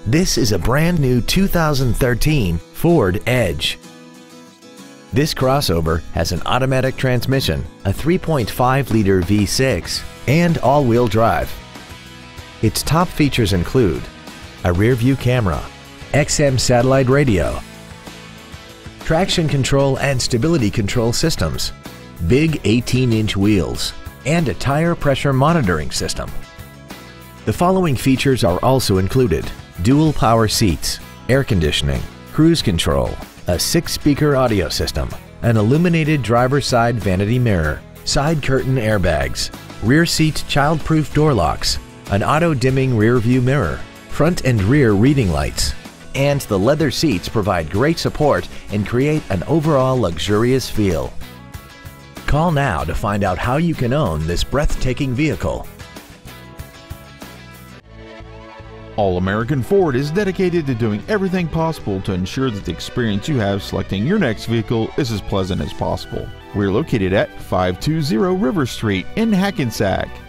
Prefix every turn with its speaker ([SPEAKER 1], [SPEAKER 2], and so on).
[SPEAKER 1] This is a brand new 2013 Ford Edge. This crossover has an automatic transmission, a 3.5-liter V6, and all-wheel drive. Its top features include a rear-view camera, XM satellite radio, traction control and stability control systems, big 18-inch wheels, and a tire pressure monitoring system. The following features are also included: dual power seats, air conditioning, cruise control, a 6-speaker audio system, an illuminated driver's side vanity mirror, side curtain airbags, rear seat child-proof door locks, an auto-dimming rear view mirror, front and rear reading lights, and the leather seats provide great support and create an overall luxurious feel. Call now to find out how you can own this breathtaking vehicle.
[SPEAKER 2] All American Ford is dedicated to doing everything possible to ensure that the experience you have selecting your next vehicle is as pleasant as possible. We're located at 520 River Street in Hackensack.